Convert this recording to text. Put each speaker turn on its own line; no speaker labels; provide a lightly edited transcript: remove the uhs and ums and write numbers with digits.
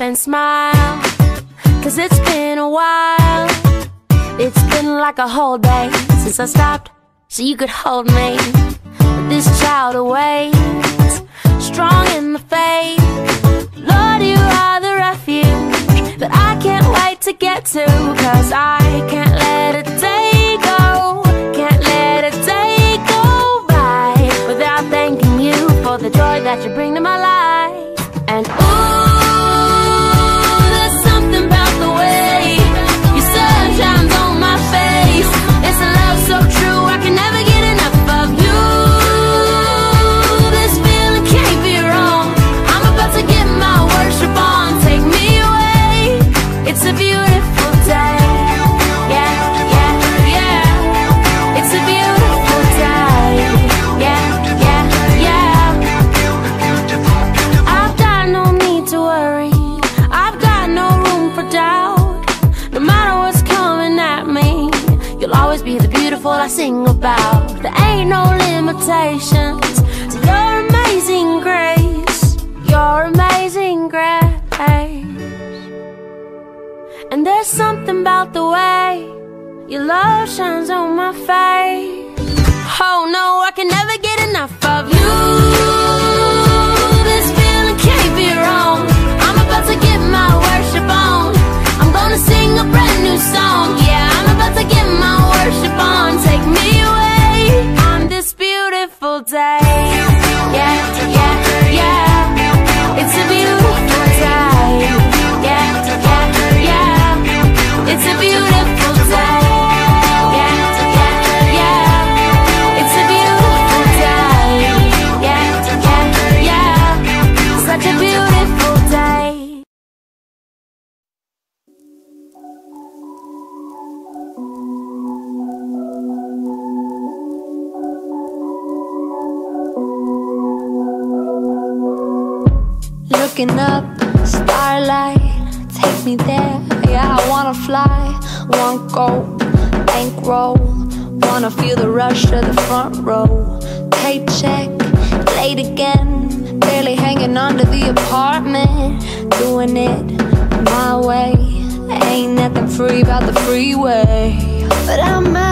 and smile, 'cause it's been a while. It's been like a whole day since I stopped so you could hold me. But this child awaits, strong in the faith. Lord, you are the refuge that I can't wait to get to, 'cause I can't let a day go, can't let a day go by without thanking you for the joy that you bring to my life. And ooh, there's something about the way your sun shines on my face. It's a love so true, I can never get enough of you. This feeling can't be wrong. I'm about to get my worship on. Take me away. It's a beautiful day. Yeah, yeah, yeah. It's a beautiful day. Yeah, yeah, yeah. I've got no need to worry. I've got no room for doubt. No matter what's coming at me, you'll always be the beautiful I sing about. There ain't no limitations to your amazing grace, your amazing grace. And there's something about the way your love shines on my face. Oh no, I can never get enough of you. This feeling can't be wrong. I'm about to get my worship on. I'm gonna sing a brand new song. Yeah, I'm about to get my worship on. Take me away on this beautiful day. Yeah, yeah, yeah. It's a beautiful day. Yeah, yeah, yeah. It's a beautiful day. Yeah, yeah, yeah. It's a beautiful day. Yeah, yeah, yeah. Such a beautiful day.
Looking up, starlight, take me there. Yeah, I wanna fly, want gold, bankroll. Wanna feel the rush of the front row. Paycheck, late again, barely hanging on to the apartment. Doing it my way, ain't nothing free about the freeway. But I'm out